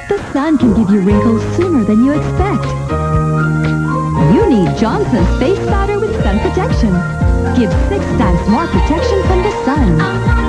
The sun can give you wrinkles sooner than you expect. You need Johnson's Face Powder with Sun Protection. Gives 6 times more protection from the sun.